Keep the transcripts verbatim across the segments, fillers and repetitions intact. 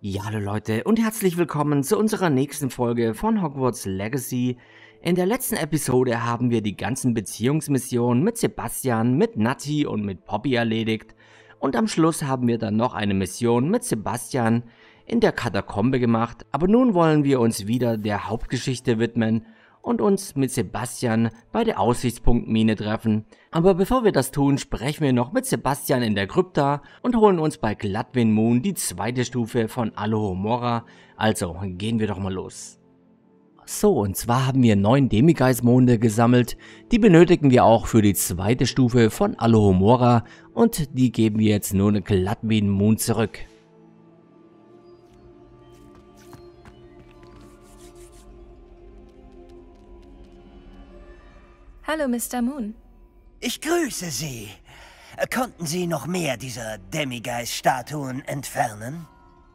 Ja, hallo Leute und herzlich willkommen zu unserer nächsten Folge von Hogwarts Legacy. In der letzten Episode haben wir die ganzen Beziehungsmissionen mit Sebastian, mit Natti und mit Poppy erledigt. Und am Schluss haben wir dann noch eine Mission mit Sebastian in der Katakombe gemacht. Aber nun wollen wir uns wieder der Hauptgeschichte widmen und uns mit Sebastian bei der Aussichtspunktmine treffen. Aber bevor wir das tun, sprechen wir noch mit Sebastian in der Krypta und holen uns bei Gladwin Moon die zweite Stufe von Alohomora. Also, gehen wir doch mal los. So, und zwar haben wir neun Demigeist-Monde gesammelt. Die benötigen wir auch für die zweite Stufe von Alohomora und die geben wir jetzt nur in Gladwin Moon zurück. Hallo, Mister Moon. Ich grüße Sie. Konnten Sie noch mehr dieser Demigeist-Statuen entfernen?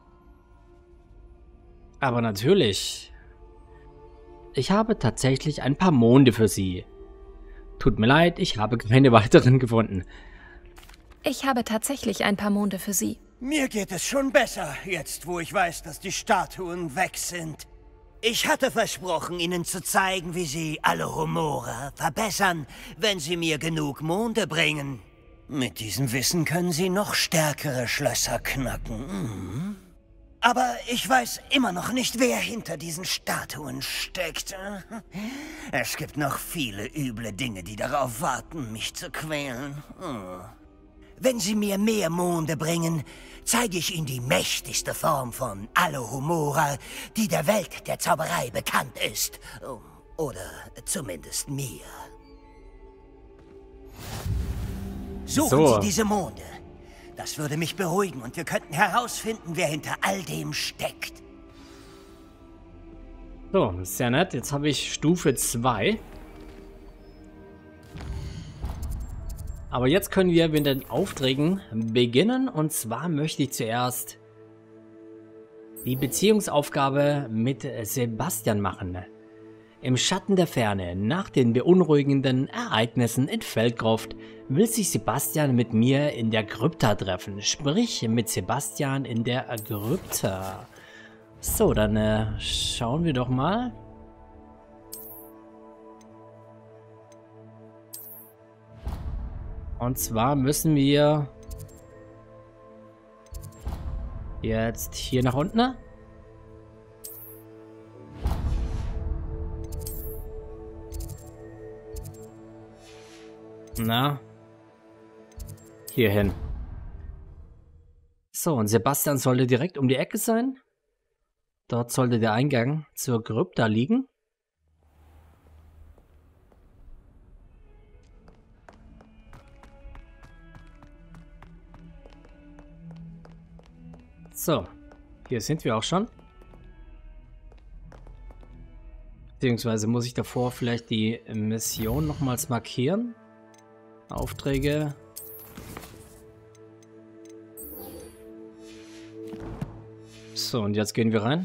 Aber natürlich. Ich habe tatsächlich ein paar Monde für Sie. Tut mir leid, ich habe keine weiteren gefunden. Ich habe tatsächlich ein paar Monde für Sie. Mir geht es schon besser, jetzt wo ich weiß, dass die Statuen weg sind. Ich hatte versprochen, Ihnen zu zeigen, wie Sie Alohomora verbessern, wenn Sie mir genug Monde bringen. Mit diesem Wissen können Sie noch stärkere Schlösser knacken. Mhm. Aber ich weiß immer noch nicht, wer hinter diesen Statuen steckt. Es gibt noch viele üble Dinge, die darauf warten, mich zu quälen. Wenn Sie mir mehr Monde bringen, zeige ich Ihnen die mächtigste Form von Alohomora, die der Welt der Zauberei bekannt ist. Oder zumindest mir. Suchen So. Sie diese Monde. Das würde mich beruhigen und wir könnten herausfinden, wer hinter all dem steckt. So, sehr nett. Jetzt habe ich Stufe zwei. Aber jetzt können wir mit den Aufträgen beginnen. Und zwar möchte ich zuerst die Beziehungsaufgabe mit Sebastian machen. Im Schatten der Ferne, nach den beunruhigenden Ereignissen in Feldcroft, will sich Sebastian mit mir in der Krypta treffen. Sprich mit Sebastian in der Krypta. So, dann äh, schauen wir doch mal. Und zwar müssen wir jetzt hier nach unten. Na, hier hin. So, und Sebastian sollte direkt um die Ecke sein. Dort sollte der Eingang zur Krypta liegen. So, hier sind wir auch schon. Beziehungsweise muss ich davor vielleicht die Mission nochmals markieren. Aufträge. So, und jetzt gehen wir rein.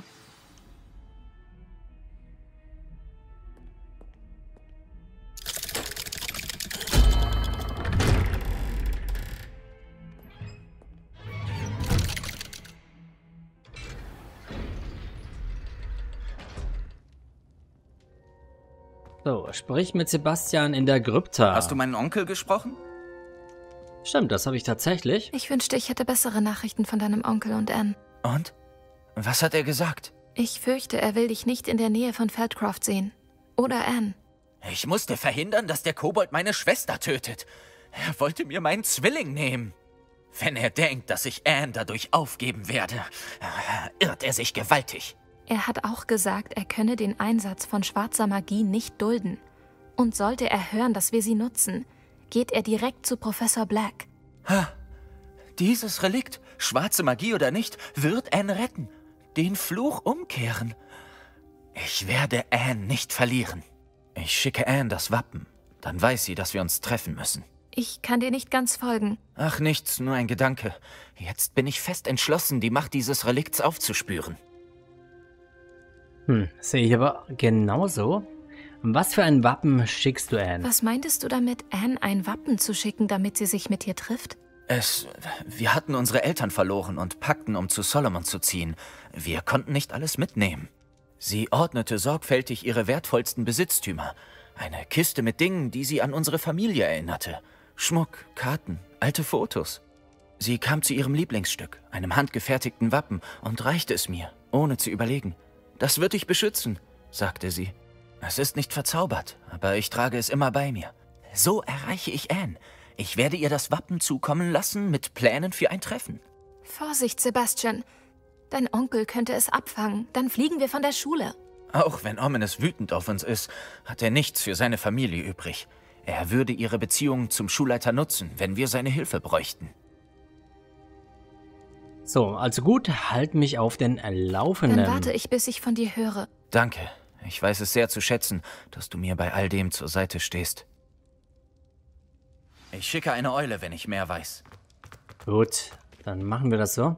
So, sprich mit Sebastian in der Krypta. Hast du meinen Onkel gesprochen? Stimmt, das habe ich tatsächlich. Ich wünschte, ich hätte bessere Nachrichten von deinem Onkel und Anne. Und? Was hat er gesagt? Ich fürchte, er will dich nicht in der Nähe von Feldcroft sehen. Oder Anne. Ich musste verhindern, dass der Kobold meine Schwester tötet. Er wollte mir meinen Zwilling nehmen. Wenn er denkt, dass ich Anne dadurch aufgeben werde, irrt er sich gewaltig. Er hat auch gesagt, er könne den Einsatz von schwarzer Magie nicht dulden. Und sollte er hören, dass wir sie nutzen, geht er direkt zu Professor Black. Ha, dieses Relikt, schwarze Magie oder nicht, wird Anne retten. Den Fluch umkehren. Ich werde Anne nicht verlieren. Ich schicke Anne das Wappen. Dann weiß sie, dass wir uns treffen müssen. Ich kann dir nicht ganz folgen. Ach, nichts, nur ein Gedanke. Jetzt bin ich fest entschlossen, die Macht dieses Relikts aufzuspüren. Hm, sehe ich aber genauso. Was für ein Wappen schickst du Anne? Was meintest du damit, Anne ein Wappen zu schicken, damit sie sich mit dir trifft? Es... Wir hatten unsere Eltern verloren und packten, um zu Solomon zu ziehen. Wir konnten nicht alles mitnehmen. Sie ordnete sorgfältig ihre wertvollsten Besitztümer. Eine Kiste mit Dingen, die sie an unsere Familie erinnerte. Schmuck, Karten, alte Fotos. Sie kam zu ihrem Lieblingsstück, einem handgefertigten Wappen, und reichte es mir, ohne zu überlegen. »Das wird dich beschützen«, sagte sie. »Es ist nicht verzaubert, aber ich trage es immer bei mir. So erreiche ich Anne. Ich werde ihr das Wappen zukommen lassen mit Plänen für ein Treffen.« Vorsicht, Sebastian. Dein Onkel könnte es abfangen. Dann fliegen wir von der Schule. Auch wenn Ominous wütend auf uns ist, hat er nichts für seine Familie übrig. Er würde ihre Beziehung zum Schulleiter nutzen, wenn wir seine Hilfe bräuchten. So, also gut, halt mich auf den Laufenden. Dann warte ich, bis ich von dir höre. Danke. Ich weiß es sehr zu schätzen, dass du mir bei all dem zur Seite stehst. Ich schicke eine Eule, wenn ich mehr weiß. Gut, dann machen wir das so.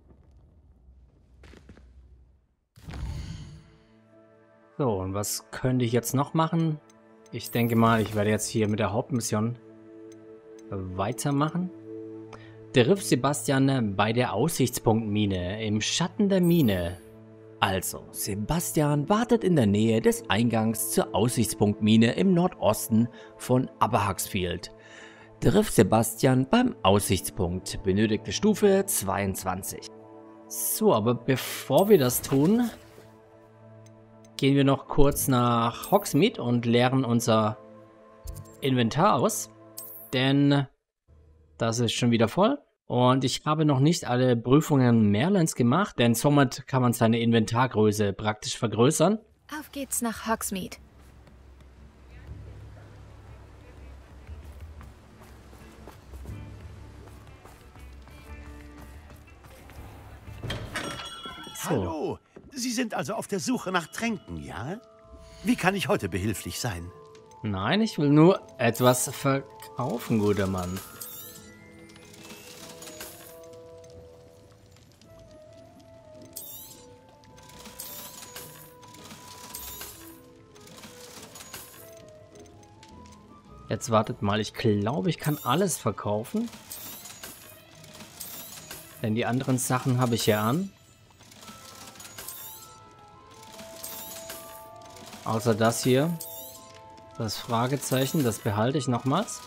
So, und was könnte ich jetzt noch machen? Ich denke mal, ich werde jetzt hier mit der Hauptmission weitermachen. Triff Sebastian bei der Aussichtspunktmine im Schatten der Mine. Also, Sebastian wartet in der Nähe des Eingangs zur Aussichtspunktmine im Nordosten von Aberhaxfield. Triff Sebastian beim Aussichtspunkt. Benötigte Stufe zweiundzwanzig. So, aber bevor wir das tun, gehen wir noch kurz nach Hogsmeade und leeren unser Inventar aus. Denn das ist schon wieder voll. Und ich habe noch nicht alle Prüfungen Merlins gemacht, denn somit kann man seine Inventargröße praktisch vergrößern. Auf geht's nach Hogsmeade. So. Hallo, Sie sind also auf der Suche nach Tränken, ja? Wie kann ich heute behilflich sein? Nein, ich will nur etwas verkaufen, guter Mann. Jetzt wartet mal, ich glaube, ich kann alles verkaufen. Denn die anderen Sachen habe ich ja an. Außer das hier. Das Fragezeichen, das behalte ich nochmals.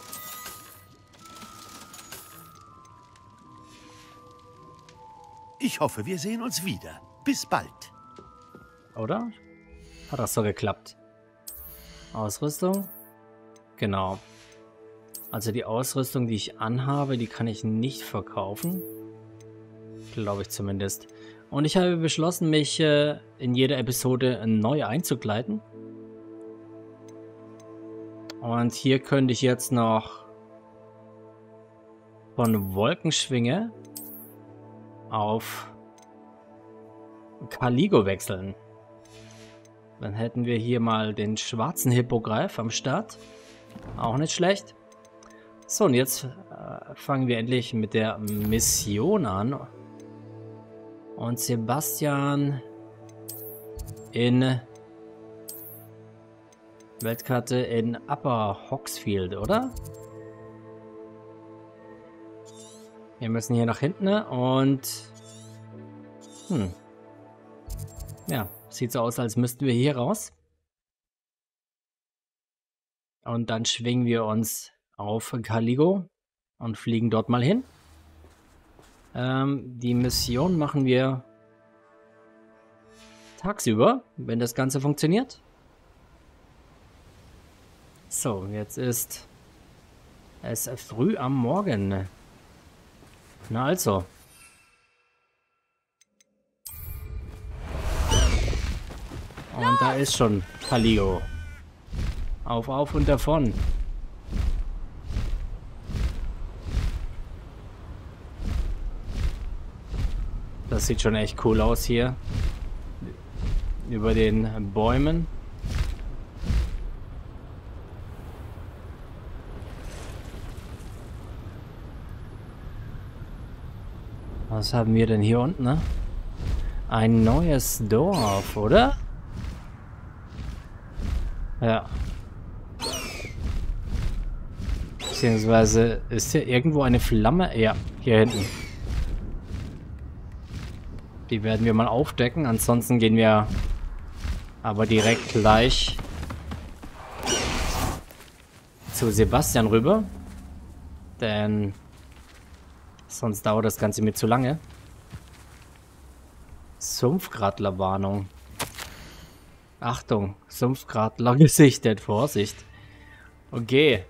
Ich hoffe, wir sehen uns wieder. Bis bald. Oder? Hat das so geklappt? Ausrüstung? Genau. Also die Ausrüstung, die ich anhabe, die kann ich nicht verkaufen. Glaube ich zumindest. Und ich habe beschlossen, mich äh, in jeder Episode neu einzukleiden. Und hier könnte ich jetzt noch von Wolkenschwinge auf Caligo wechseln. Dann hätten wir hier mal den schwarzen Hippogreif am Start. Auch nicht schlecht. So, und jetzt äh, fangen wir endlich mit der Mission an. Und Sebastian in Weltkarte in Upper Hogsfield, oder? Wir müssen hier nach hinten und... Hm. Ja, sieht so aus, als müssten wir hier raus. Und dann schwingen wir uns auf Caligo und fliegen dort mal hin. Ähm, die Mission machen wir tagsüber, wenn das Ganze funktioniert. So, jetzt ist es früh am Morgen. Na also. Und da ist schon Caligo. Auf, auf und davon. Das sieht schon echt cool aus hier. Über den Bäumen. Was haben wir denn hier unten, ne? Ein neues Dorf, oder? Beziehungsweise ist hier irgendwo eine Flamme? Ja, hier hinten. Die werden wir mal aufdecken. Ansonsten gehen wir aber direkt gleich zu Sebastian rüber. Denn sonst dauert das Ganze mir zu lange. Sumpfgradler-Warnung. Achtung, Sumpfgradler gesichtet. Vorsicht. Okay.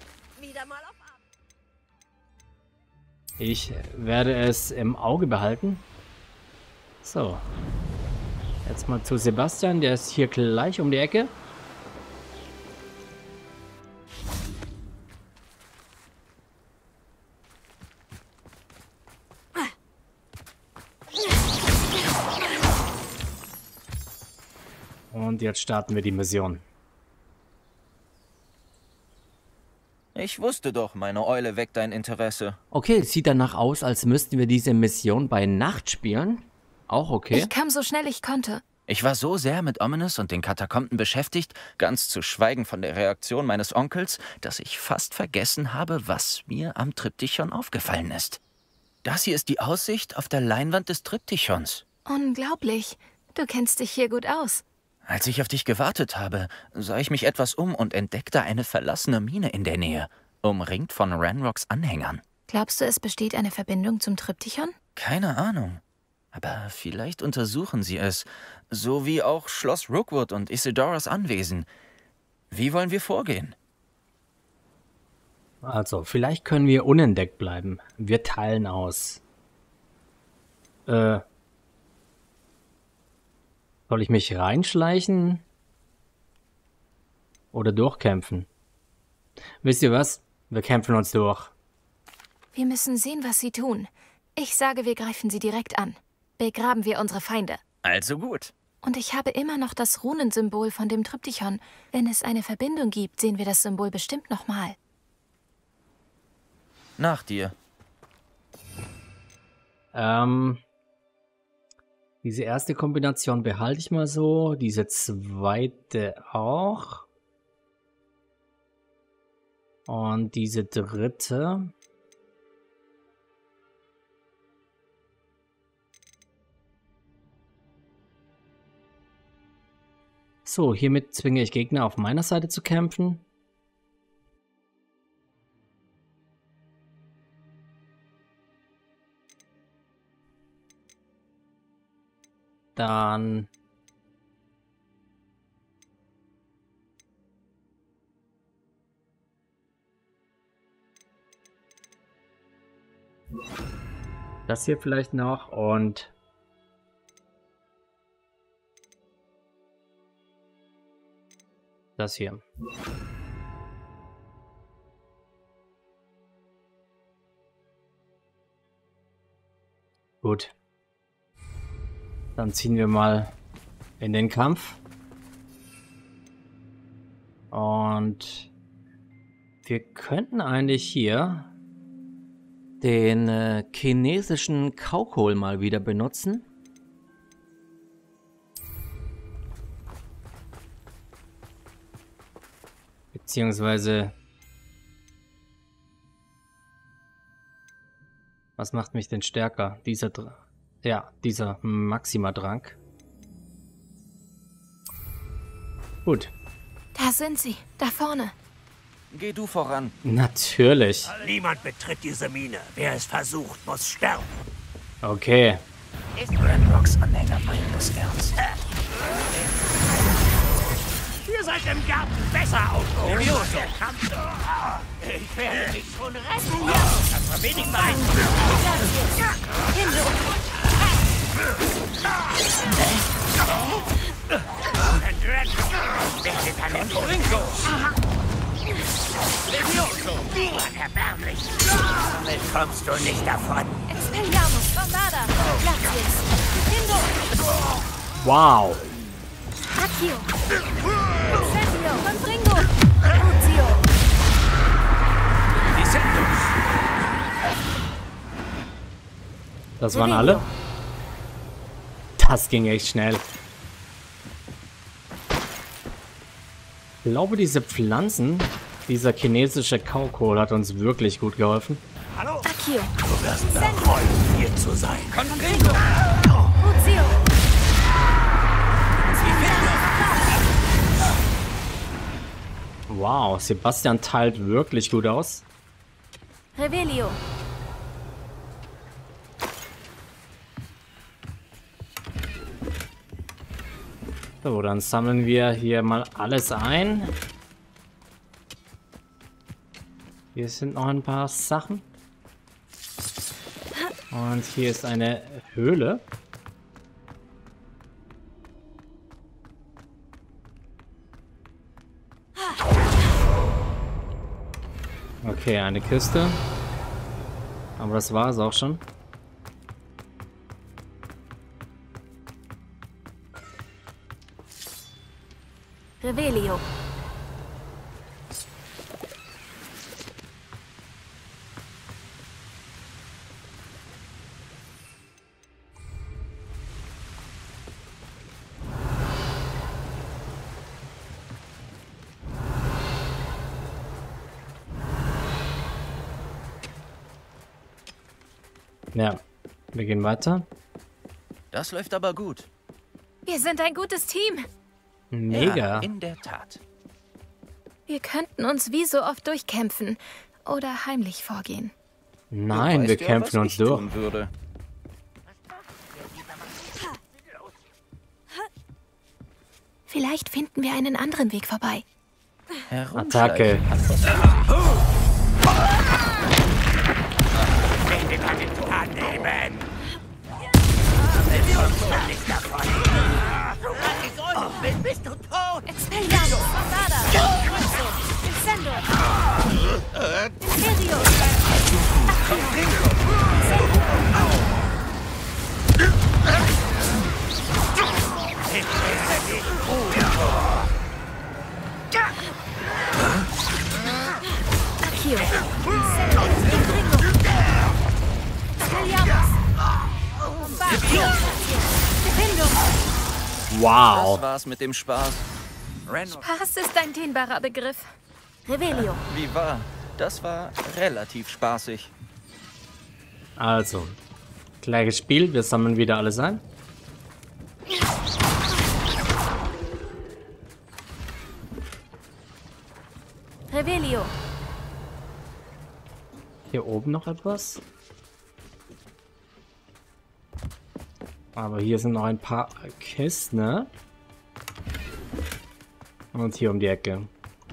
Ich werde es im Auge behalten. So. Jetzt mal zu Sebastian. Der ist hier gleich um die Ecke. Und jetzt starten wir die Mission. Ich wusste doch, meine Eule weckt dein Interesse. Okay, es sieht danach aus, als müssten wir diese Mission bei Nacht spielen. Auch okay. Ich kam so schnell ich konnte. Ich war so sehr mit Ominous und den Katakomben beschäftigt, ganz zu schweigen von der Reaktion meines Onkels, dass ich fast vergessen habe, was mir am Triptychon aufgefallen ist. Das hier ist die Aussicht auf der Leinwand des Triptychons. Unglaublich. Du kennst dich hier gut aus. Als ich auf dich gewartet habe, sah ich mich etwas um und entdeckte eine verlassene Mine in der Nähe, umringt von Ranrocks Anhängern. Glaubst du, es besteht eine Verbindung zum Triptychon? Keine Ahnung. Aber vielleicht untersuchen sie es, so wie auch Schloss Rookwood und Isidoras Anwesen. Wie wollen wir vorgehen? Also, vielleicht können wir unentdeckt bleiben. Wir teilen aus. Äh... Soll ich mich reinschleichen? Oder durchkämpfen? Wisst ihr was? Wir kämpfen uns durch. Wir müssen sehen, was sie tun. Ich sage, wir greifen sie direkt an. Begraben wir unsere Feinde. Also gut. Und ich habe immer noch das Runensymbol von dem Triptychon. Wenn es eine Verbindung gibt, sehen wir das Symbol bestimmt nochmal. Nach dir. Ähm... Diese erste Kombination behalte ich mal so. Diese zweite auch. Und diese dritte. So, hiermit zwinge ich Gegner auf meiner Seite zu kämpfen. Dann das hier vielleicht noch und das hier. Gut. Dann ziehen wir mal in den Kampf. Und wir könnten eigentlich hier den äh, chinesischen Kaukohl mal wieder benutzen. Beziehungsweise... Was macht mich denn stärker? Dieser... Dr Ja, dieser Maxima-Trank. Gut. Da sind sie, da vorne. Geh du voran. Natürlich. Niemand betritt diese Mine. Wer es versucht, muss sterben. Okay. Ranrocks Anhänger meinen das ernst. Ihr seid im Garten besser aufgehoben. Ich werde dich schon retten. Das war wenig Zeit. Erbärmlich. Damit kommst du nicht davon. Expelliarmus, Bombarda, Glacius, Hindo, Wow. Accio, Incendio, Confringo, Lucio. Die sind Das waren alle? Das ging echt schnell. Ich glaube, diese Pflanzen Dieser chinesische Kaukohl hat uns wirklich gut geholfen. Hallo? Akio. Du wirst mir freuen, hier zu sein. Confringo. Uzio. Wow, Sebastian teilt wirklich gut aus. Revelio. So, dann sammeln wir hier mal alles ein. Hier sind noch ein paar Sachen. Und hier ist eine Höhle. Okay, eine Kiste. Aber das war es auch schon. Revelio. Ja, wir gehen weiter. Das läuft aber gut. Wir sind ein gutes Team. Mega. Ja, in der Tat. Wir könnten uns wie so oft durchkämpfen oder heimlich vorgehen. Nein, Du wir weißt ja, kämpfen was uns ich durch. tun würde. Vielleicht finden wir einen anderen Weg vorbei. Attacke. Herumschleichen hat was. Annehmen! Wenn bist du tot? Expelliarmus. Bombada. Pulso. Incendio. Imperio. Akio. Incendio. Expelliarmus. Bombada. Defendo. Wow. Das war's mit dem Spaß. Randall, Spaß ist ein dehnbarer Begriff. Revelio. wie war? Das war relativ spaßig. Also, gleiches Spiel. Wir sammeln wieder alles ein. Revelio. Hier oben noch etwas. Aber hier sind noch ein paar Kisten, ne? Und hier um die Ecke.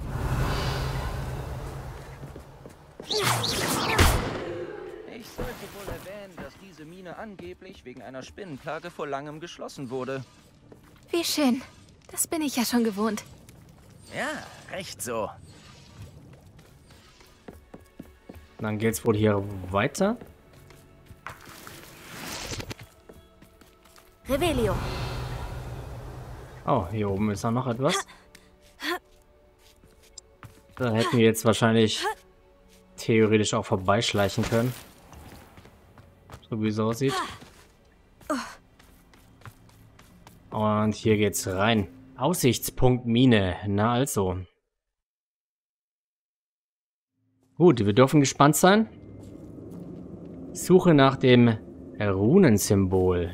Ich sollte wohl erwähnen, dass diese Mine angeblich wegen einer Spinnenplage vor langem geschlossen wurde. Wie schön. Das bin ich ja schon gewohnt. Ja, recht so. Dann geht's wohl hier weiter. Revelio. Oh, hier oben ist auch noch etwas. Da hätten wir jetzt wahrscheinlich theoretisch auch vorbeischleichen können. So wie es aussieht. Und hier geht's rein. Aussichtspunkt Mine. Na also. Gut, wir dürfen gespannt sein. Suche nach dem Runensymbol.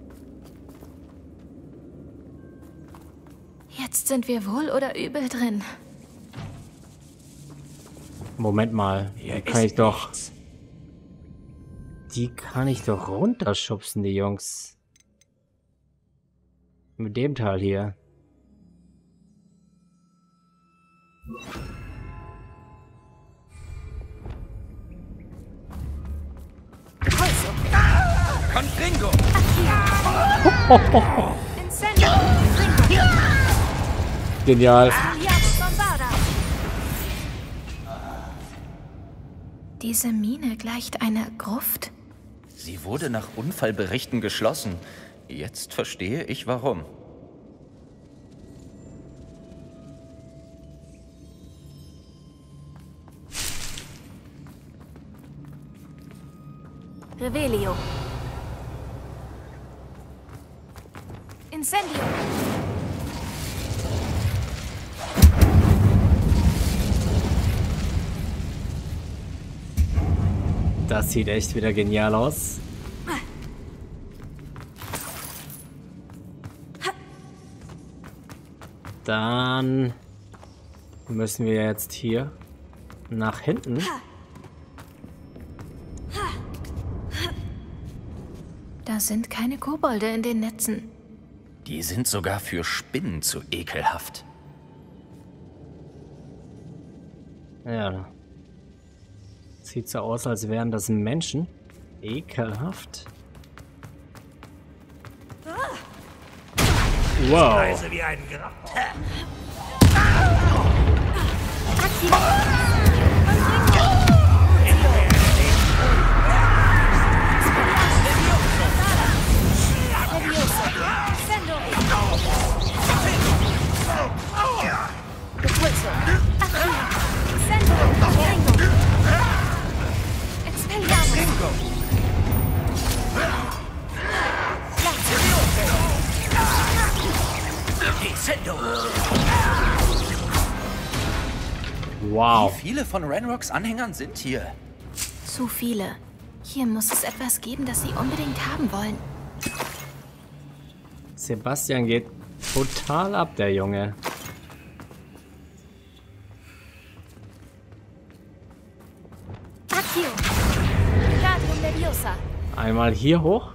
Jetzt sind wir wohl oder übel drin. Moment mal. Die kann ich doch... Die kann ich doch runterschubsen, die Jungs. Mit dem Teil hier. Confringo! Incendio. Genial. Expelliarmus. Bombada. Diese Mine gleicht einer Gruft. Sie wurde nach Unfallberichten geschlossen. Jetzt verstehe ich warum. Revelio. Incendio. Das sieht echt wieder genial aus. Dann müssen wir jetzt hier nach hinten. Da sind keine Kobolde in den Netzen. Die sind sogar für Spinnen zu ekelhaft. Ja. Sieht so aus, als wären das Menschen. Ekelhaft. Wow. Leise wie ein Grab. Wow. Wie viele von Ranrocks Anhängern sind hier? Zu viele. Hier muss es etwas geben, das sie unbedingt haben wollen. Sebastian geht total ab, der Junge. Accio! Wingardium Leviosa! Einmal hier hoch.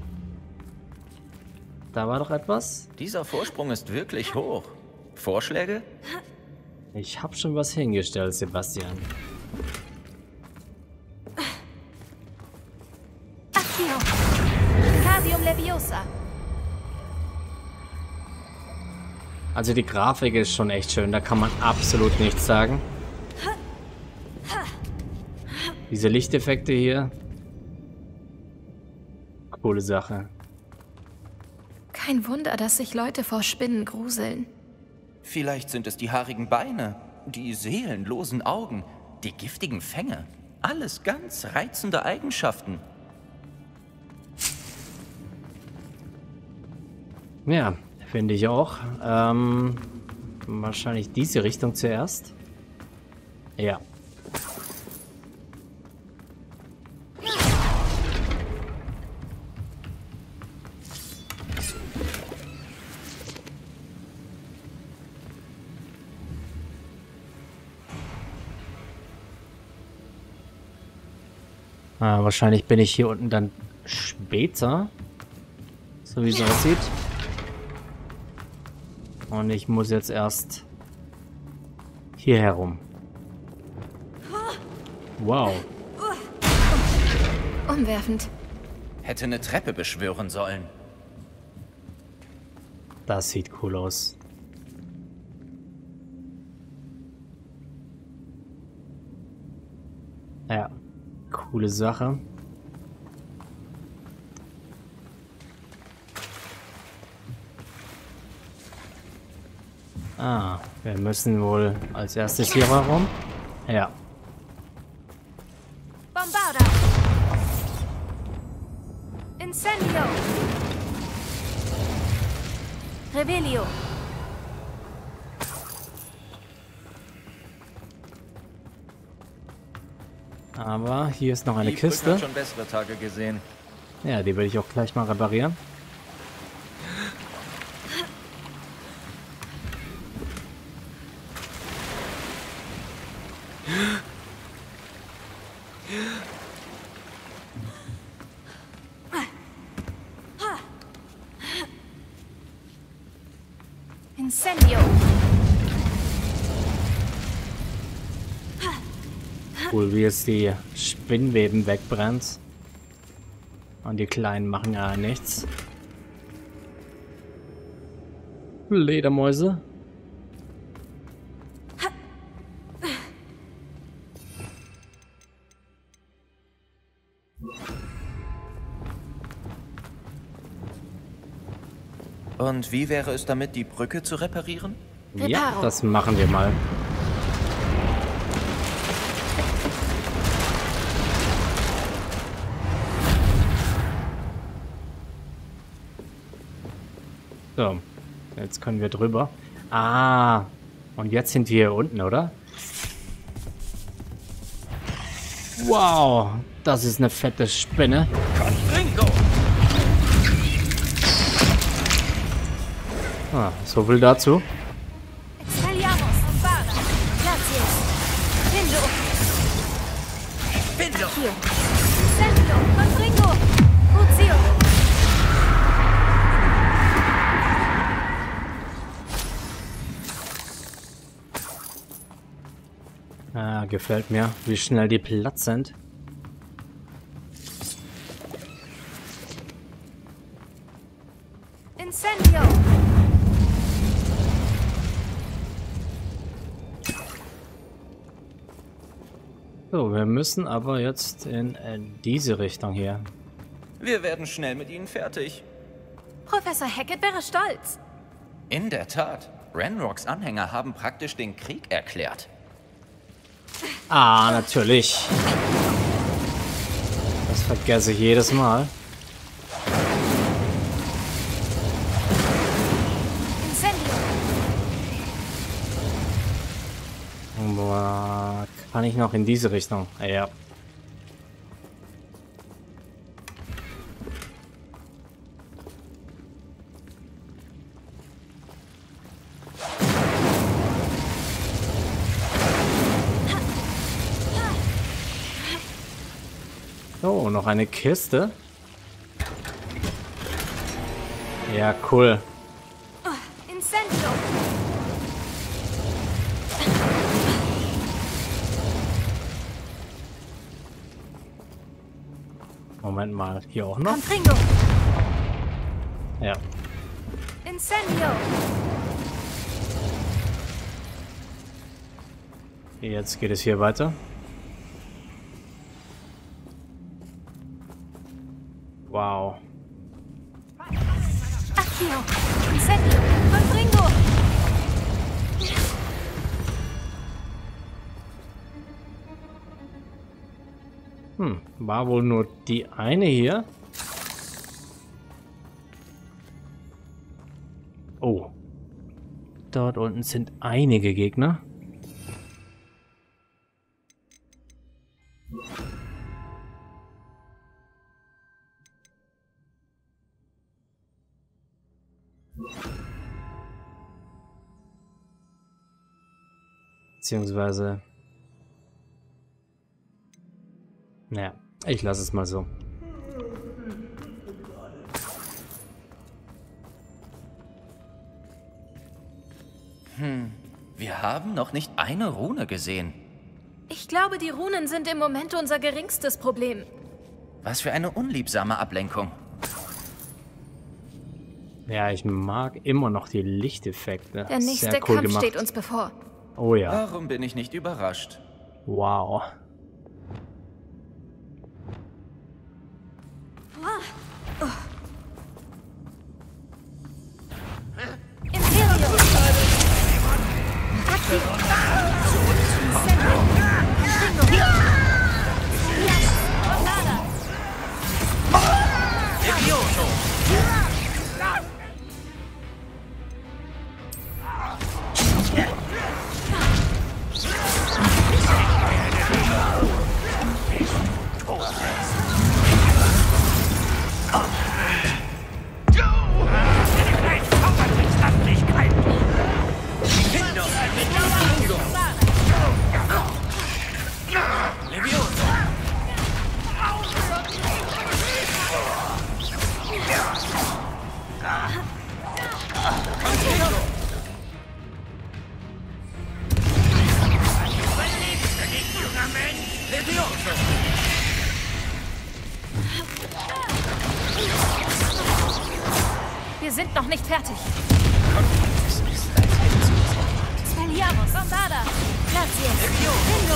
Da war doch etwas. Dieser Vorsprung ist wirklich hoch. Vorschläge? Ich hab schon was hingestellt, Sebastian. Accio! Wingardium Leviosa! Also die Grafik ist schon echt schön, da kann man absolut nichts sagen. Diese Lichteffekte hier. Coole Sache. Kein Wunder, dass sich Leute vor Spinnen gruseln. Vielleicht sind es die haarigen Beine, die seelenlosen Augen, die giftigen Fänge. Alles ganz reizende Eigenschaften. Ja, finde ich auch. Ähm, wahrscheinlich diese Richtung zuerst. Ja. Ah, wahrscheinlich bin ich hier unten dann später. So wie es aussieht. Und ich muss jetzt erst hier herum. Wow. Umwerfend. Hätte eine Treppe beschwören sollen. Das sieht cool aus. Ja, coole Sache. Ah, wir müssen wohl als erstes hier herum. Ja. Bombarda! Incendio! Revelio! Aber hier ist noch eine Die Brücke Kiste. hat schon bessere Tage gesehen. Ja, die will ich auch gleich mal reparieren. Incendio! Cool, wie es die Spinnweben wegbrennt. Und die Kleinen machen ja nichts. Ledermäuse. Und wie wäre es damit, die Brücke zu reparieren? Ja, Reparo. das machen wir mal. So, jetzt können wir drüber. Ah, und jetzt sind wir hier unten, oder? Wow, das ist eine fette Spinne. Confringo! Ah, so viel dazu. Expelliarmus, Bombada, Glacius, Findo, Findo! Accio, Incendio, Confringo, Crucio. Ah, gefällt mir, wie schnell die platt sind. Incendio. So, wir müssen aber jetzt in äh, diese Richtung hier. Wir werden schnell mit ihnen fertig. Professor Hackett wäre stolz. In der Tat. Ranrocks Anhänger haben praktisch den Krieg erklärt. Ah, natürlich. Das vergesse ich jedes Mal. Incendio. Boah, kann ich noch in diese Richtung? Ja. Oh, noch eine Kiste. Ja, cool. Incendio. Moment mal, hier auch noch? Confringo. Ja. Incendio. Jetzt geht es hier weiter. Wow. Accio. Incendio. Confringo. Hm, war wohl nur die eine hier. Oh. Dort unten sind einige Gegner. Beziehungsweise... Naja, ich lasse es mal so. Hm, wir haben noch nicht eine Rune gesehen. Ich glaube, die Runen sind im Moment unser geringstes Problem. Was für eine unliebsame Ablenkung. Ja, ich mag immer noch die Lichteffekte. Der nächste Sehr cool Kampf gemacht. steht uns bevor. Oh ja. Warum bin ich nicht überrascht? Wow. Imperio. Accio. Incendio. Confringo. Bombada. Wir sind noch nicht fertig. Expelliarmus. Bombada. Glacius. Findo.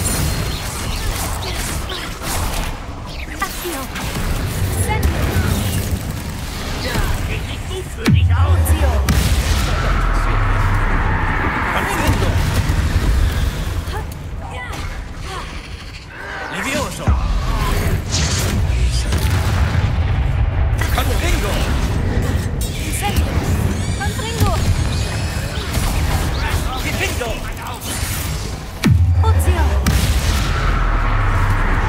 Accio. Incendio. Sieht nicht gut für dich aus. Crucio. Confringo! Levioso! Confringo! Incendio. Confringo. Findo! Crucio.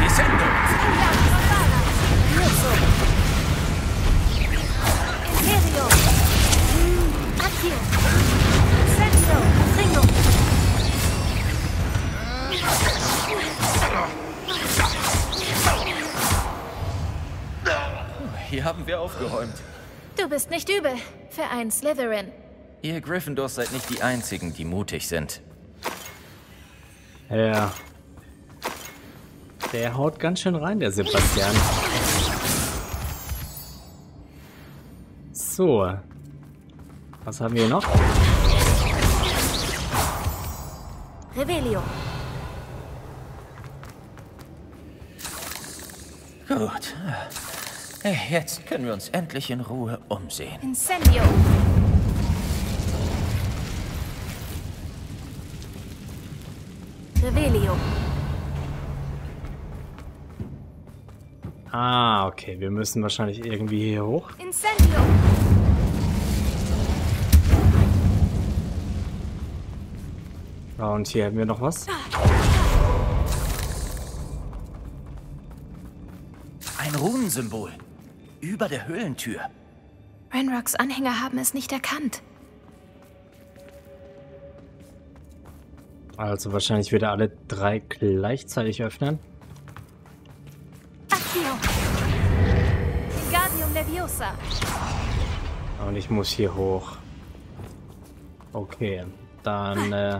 aufgeräumt. Du bist nicht übel für einen Slytherin. Ihr Gryffindors seid nicht die Einzigen, die mutig sind. Ja. Der haut ganz schön rein, der Sebastian. So. Was haben wir noch? Revelio. Gut. Hey, jetzt können wir uns endlich in Ruhe umsehen. Incendio. Revelio. Ah, okay. Wir müssen wahrscheinlich irgendwie hier hoch. Incendio. Ah, und hier haben wir noch was. Ein Runensymbol. Über der Höhlentür. Ranrocks Anhänger haben es nicht erkannt. Also wahrscheinlich wieder alle drei gleichzeitig öffnen. Accio. Wingardium Leviosa. Und ich muss hier hoch. Okay, dann äh,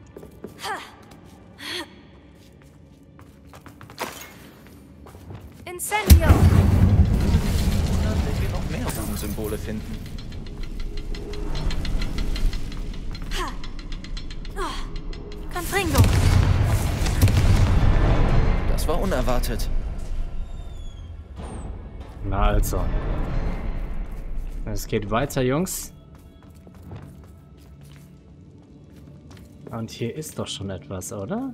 Incendio. Wenn wir noch mehr Runensymbole finden. Confringo. Das war unerwartet. na also. Es geht weiter, Jungs. Und hier ist doch schon etwas, oder?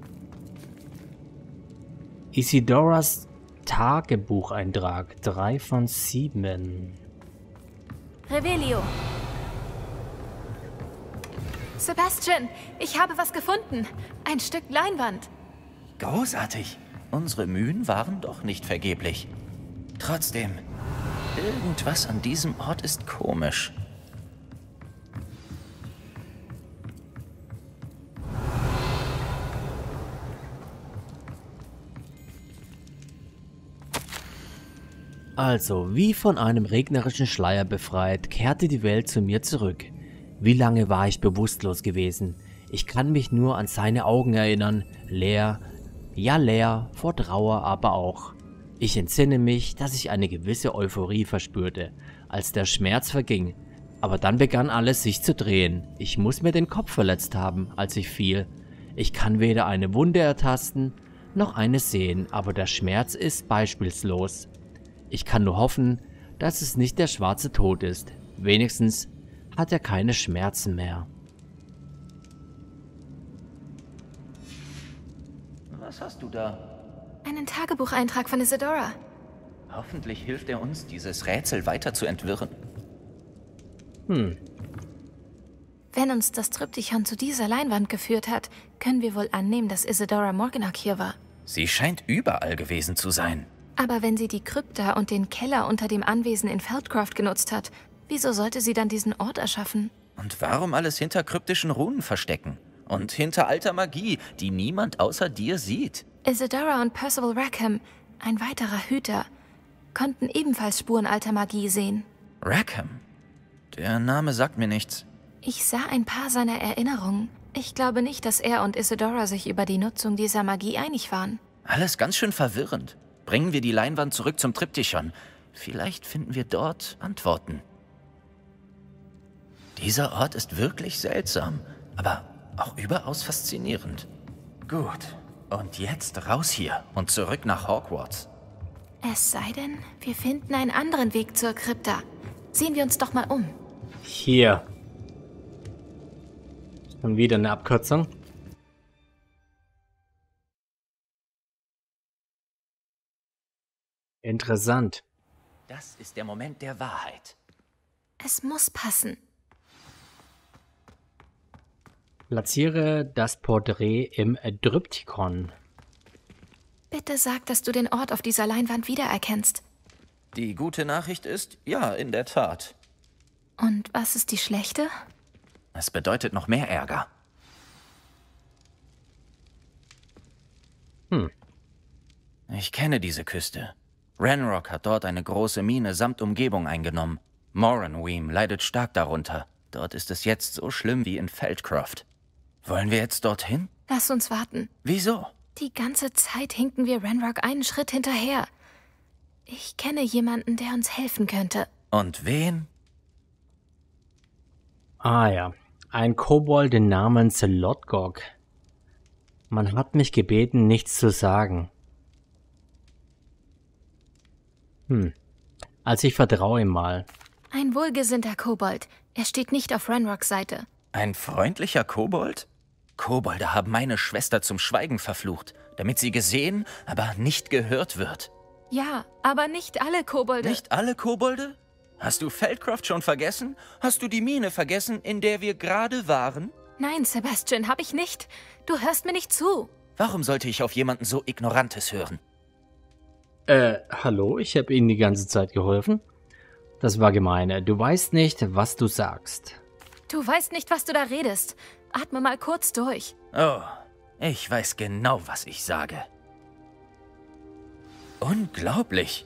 Isidoras Tagebucheintrag. Drei von sieben. Revelio. Sebastian, ich habe was gefunden. Ein Stück Leinwand. Großartig. Unsere Mühen waren doch nicht vergeblich. Trotzdem, irgendwas an diesem Ort ist komisch. Also, wie von einem regnerischen Schleier befreit, kehrte die Welt zu mir zurück. Wie lange war ich bewusstlos gewesen? Ich kann mich nur an seine Augen erinnern, leer, ja leer, vor Trauer aber auch. Ich entsinne mich, dass ich eine gewisse Euphorie verspürte, als der Schmerz verging. Aber dann begann alles sich zu drehen. Ich muss mir den Kopf verletzt haben, als ich fiel. Ich kann weder eine Wunde ertasten, noch eine sehen, aber der Schmerz ist beispielslos. Ich kann nur hoffen, dass es nicht der schwarze Tod ist. Wenigstens hat er keine Schmerzen mehr. Was hast du da? Einen Tagebucheintrag von Isidora. Hoffentlich hilft er uns, dieses Rätsel weiter zu entwirren. Hm. Wenn uns das Tryptychon zu dieser Leinwand geführt hat, können wir wohl annehmen, dass Isidora Morganach hier war. Sie scheint überall gewesen zu sein. Aber wenn sie die Krypta und den Keller unter dem Anwesen in Feldcroft genutzt hat, wieso sollte sie dann diesen Ort erschaffen? Und warum alles hinter kryptischen Runen verstecken? Und hinter alter Magie, die niemand außer dir sieht? Isidora und Percival Rackham, ein weiterer Hüter, konnten ebenfalls Spuren alter Magie sehen. Rackham? Der Name sagt mir nichts. Ich sah ein paar seiner Erinnerungen. Ich glaube nicht, dass er und Isidora sich über die Nutzung dieser Magie einig waren. Alles ganz schön verwirrend. Bringen wir die Leinwand zurück zum Tryptychon. Vielleicht finden wir dort Antworten. Dieser Ort ist wirklich seltsam, aber auch überaus faszinierend. Gut, und jetzt raus hier und zurück nach Hogwarts. Es sei denn, wir finden einen anderen Weg zur Krypta. Sehen wir uns doch mal um. Hier. Schon wieder eine Abkürzung. Interessant. Das ist der Moment der Wahrheit. Es muss passen. Platziere das Porträt im Tryptychon. Bitte sag, dass du den Ort auf dieser Leinwand wiedererkennst. Die gute Nachricht ist, ja, in der Tat. Und was ist die schlechte? Es bedeutet noch mehr Ärger. Hm. Ich kenne diese Küste. Ranrock hat dort eine große Mine samt Umgebung eingenommen. Moranweem leidet stark darunter. Dort ist es jetzt so schlimm wie in Feldcroft. Wollen wir jetzt dorthin? Lass uns warten. Wieso? Die ganze Zeit hinken wir Ranrock einen Schritt hinterher. Ich kenne jemanden, der uns helfen könnte. Und wen? Ah ja, ein Kobold namens Lodgok. Man hat mich gebeten, nichts zu sagen. Hm, also ich vertraue ihm mal. Ein wohlgesinnter Kobold. Er steht nicht auf Ranrocks Seite. Ein freundlicher Kobold? Kobolde haben meine Schwester zum Schweigen verflucht, damit sie gesehen, aber nicht gehört wird. Ja, aber nicht alle Kobolde. Nicht alle Kobolde? Hast du Feldcroft schon vergessen? Hast du die Mine vergessen, in der wir gerade waren? Nein, Sebastian, hab ich nicht. Du hörst mir nicht zu. Warum sollte ich auf jemanden so Ignorantes hören? Äh, hallo, ich habe Ihnen die ganze Zeit geholfen. Das war gemein. Du weißt nicht, was du sagst. Du weißt nicht, was du da redest. Atme mal kurz durch. Oh, ich weiß genau, was ich sage. Unglaublich.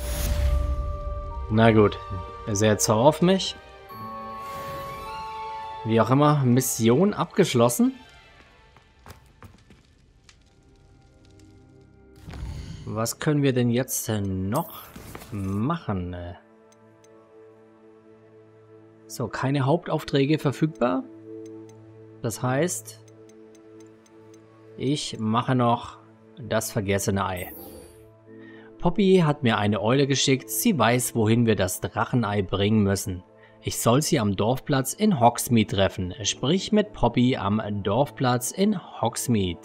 Na gut, ist er jetzt sauer auf mich? Wie auch immer, Mission abgeschlossen. Was können wir denn jetzt noch machen? So, keine Hauptaufträge verfügbar. Das heißt, ich mache noch das vergessene Ei. Poppy hat mir eine Eule geschickt. Sie weiß, wohin wir das Drachenei bringen müssen. Ich soll sie am Dorfplatz in Hogsmeade treffen. Sprich mit Poppy am Dorfplatz in Hogsmeade.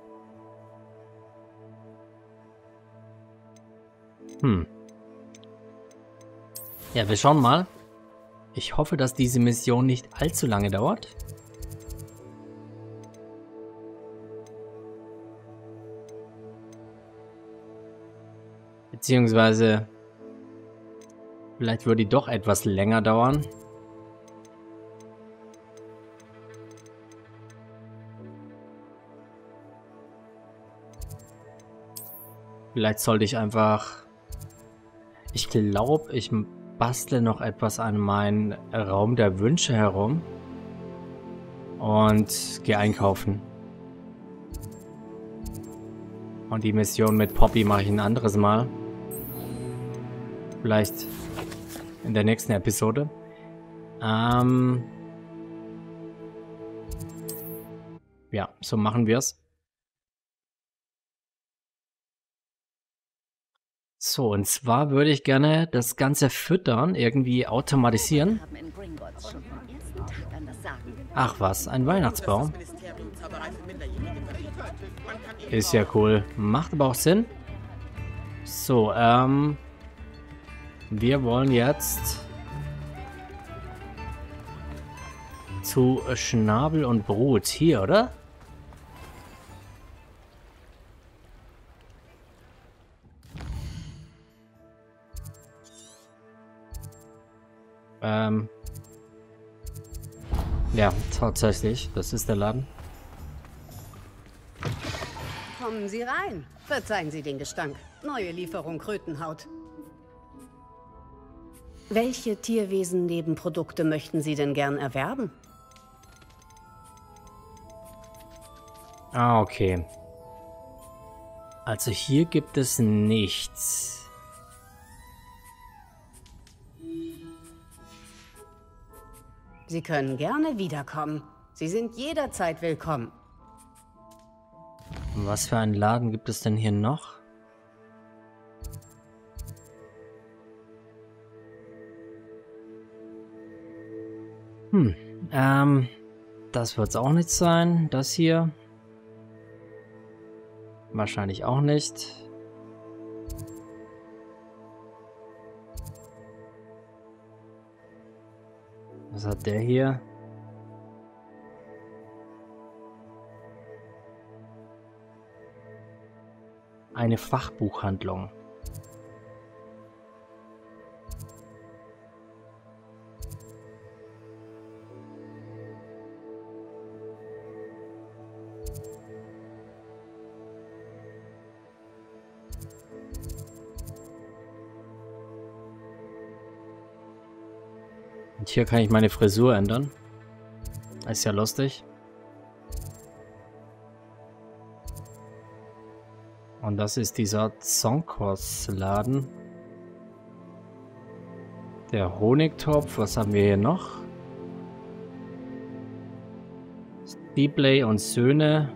Hm. Ja, wir schauen mal. Ich hoffe, dass diese Mission nicht allzu lange dauert. Beziehungsweise, vielleicht würde die doch etwas länger dauern. Vielleicht sollte ich einfach... Ich glaube, ich bastle noch etwas an meinen Raum der Wünsche herum. Und gehe einkaufen. Und die Mission mit Poppy mache ich ein anderes Mal. Vielleicht in der nächsten Episode. Ähm ja, so machen wir es. So, und zwar würde ich gerne das ganze Füttern irgendwie automatisieren. Ach was, ein Weihnachtsbaum. Ist ja cool. Macht aber auch Sinn. So, ähm... wir wollen jetzt zu Schnabel und Brut. Hier, oder? Ähm... Ja, tatsächlich. Das ist der Laden. Kommen Sie rein. Verzeihen Sie den Gestank. Neue Lieferung Krötenhaut. Welche Tierwesen-Nebenprodukte möchten Sie denn gern erwerben? Ah, okay. Also hier gibt es nichts. Sie können gerne wiederkommen. Sie sind jederzeit willkommen. Was für einen Laden gibt es denn hier noch? Hm, ähm, das wird es auch nicht sein. Das hier. Wahrscheinlich auch nicht. Was hat der hier? Eine Fachbuchhandlung. Und hier kann ich meine Frisur ändern. Ist ja lustig. Und das ist dieser Zonkos-Laden. Der Honigtopf. Was haben wir hier noch? Steepley und Söhne.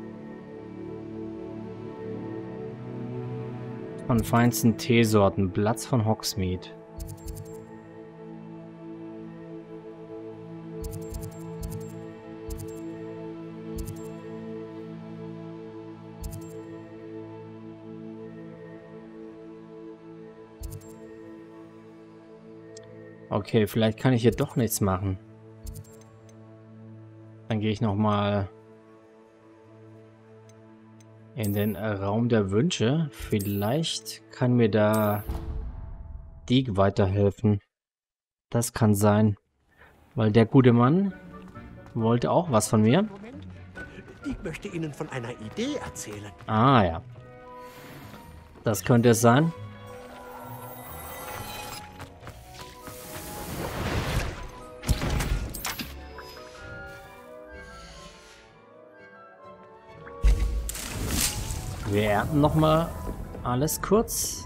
Von feinsten Teesorten. Platz von Hogsmeade. Okay, vielleicht kann ich hier doch nichts machen. Dann gehe ich nochmal in den Raum der Wünsche. Vielleicht kann mir da Deek weiterhelfen. Das kann sein. Weil der gute Mann wollte auch was von mir. Moment. Deek möchte Ihnen von einer Idee erzählen. Ah ja. Das könnte es sein. Wir ernten nochmal alles kurz.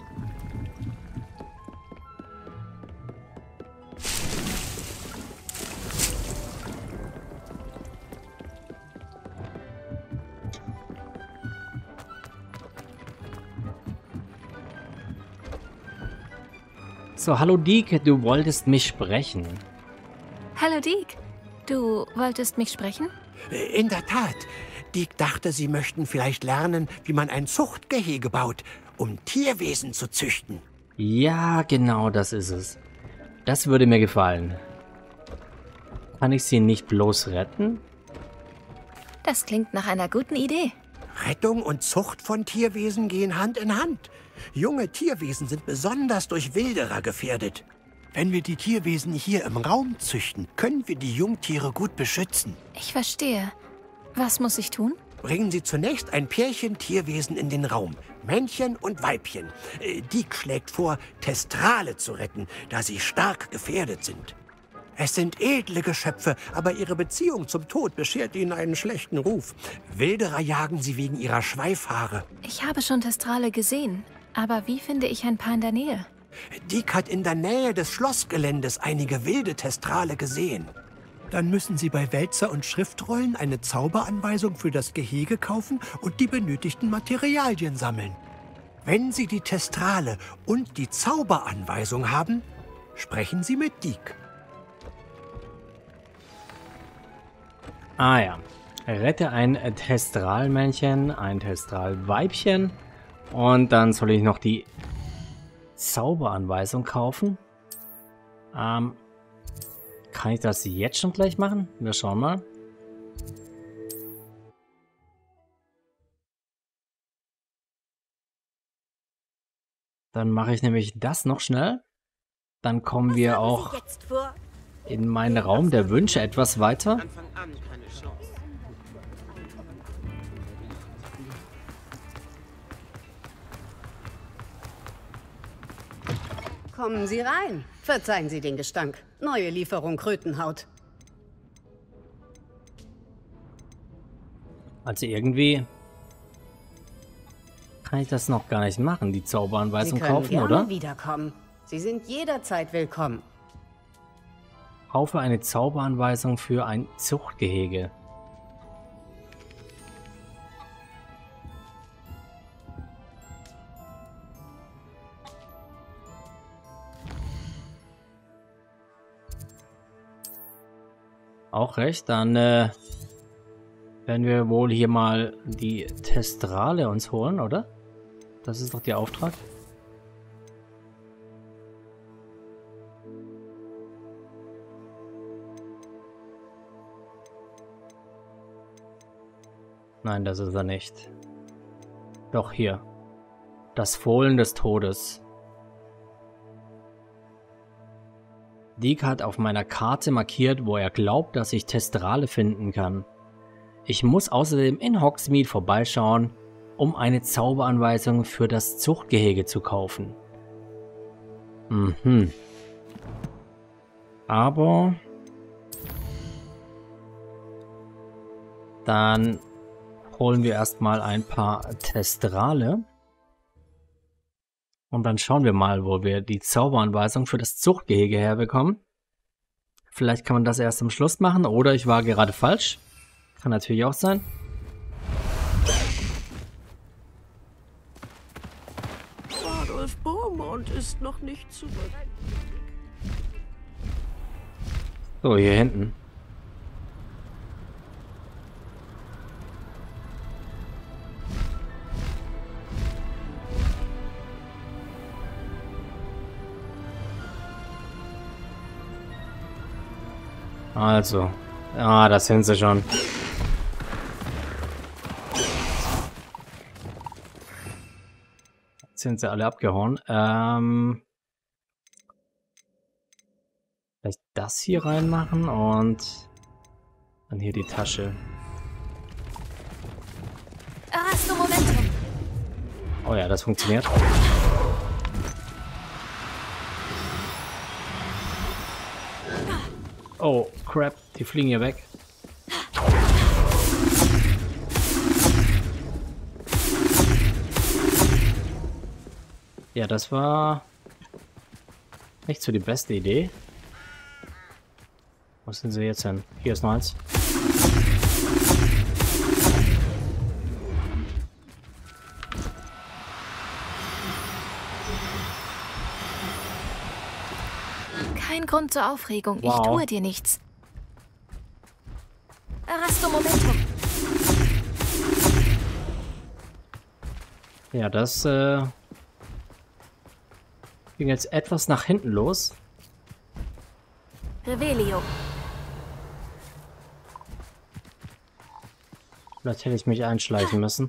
So, hallo Deek, du wolltest mich sprechen. Hallo Deek, du wolltest mich sprechen? In der Tat. Deek dachte, Sie möchten vielleicht lernen, wie man ein Zuchtgehege baut, um Tierwesen zu züchten. Ja, genau, das ist es. Das würde mir gefallen. Kann ich sie nicht bloß retten? Das klingt nach einer guten Idee. Rettung und Zucht von Tierwesen gehen Hand in Hand. Junge Tierwesen sind besonders durch Wilderer gefährdet. Wenn wir die Tierwesen hier im Raum züchten, können wir die Jungtiere gut beschützen. Ich verstehe. Was muss ich tun? Bringen Sie zunächst ein Pärchen Tierwesen in den Raum. Männchen und Weibchen. Äh, Deek schlägt vor, Testrale zu retten, da sie stark gefährdet sind. Es sind edle Geschöpfe, aber ihre Beziehung zum Tod beschert ihnen einen schlechten Ruf. Wilderer jagen sie wegen ihrer Schweifhaare. Ich habe schon Testrale gesehen, aber wie finde ich ein paar in der Nähe? Deek hat in der Nähe des Schlossgeländes einige wilde Testrale gesehen. Dann müssen Sie bei Wälzer und Schriftrollen eine Zauberanweisung für das Gehege kaufen und die benötigten Materialien sammeln. Wenn Sie die Testrale und die Zauberanweisung haben, sprechen Sie mit Deek. Ah ja. Rette ein Testralmännchen, ein Testralweibchen und dann soll ich noch die Zauberanweisung kaufen. Ähm... Kann ich das jetzt schon gleich machen? Wir schauen mal. Dann mache ich nämlich das noch schnell. Dann kommen wir auch in meinen Raum der Wünsche etwas weiter. Kommen Sie rein. Verzeihen Sie den Gestank. Neue Lieferung Krötenhaut. Also irgendwie kann ich das noch gar nicht machen, die Zauberanweisung Sie können kaufen, gerne oder? wiederkommen. Sie sind jederzeit willkommen. Kaufe eine Zauberanweisung für ein Zuchtgehege. Auch recht, dann äh, werden wir wohl hier mal die Testrale uns holen, oder? Das ist doch der Auftrag. Nein, das ist er nicht. Doch hier. Das Fohlen des Todes. Deek hat auf meiner Karte markiert, wo er glaubt, dass ich Testrale finden kann. Ich muss außerdem in Hogsmeade vorbeischauen, um eine Zauberanweisung für das Zuchtgehege zu kaufen. Mhm. Aber dann holen wir erstmal ein paar Testrale. Und dann schauen wir mal, wo wir die Zauberanweisung für das Zuchtgehege herbekommen. Vielleicht kann man das erst am Schluss machen, oder ich war gerade falsch. Kann natürlich auch sein. Adolf Beaumont ist noch nicht zurück. So, hier hinten. Also. Ah, das sind sie schon. Jetzt sind sie alle abgehauen. Ähm. Vielleicht das hier reinmachen und dann hier die Tasche. Arasto Momentum. Oh ja, das funktioniert. Oh, crap, die fliegen hier weg. Ja, das war nicht so die beste Idee. Wo sind sie jetzt hin? Hier ist noch eins. Kein Grund zur Aufregung. Wow. Ich tue dir nichts. Arasto Momentum. Ja, das äh, ging jetzt etwas nach hinten los. Revelio. Vielleicht hätte ich mich einschleichen müssen.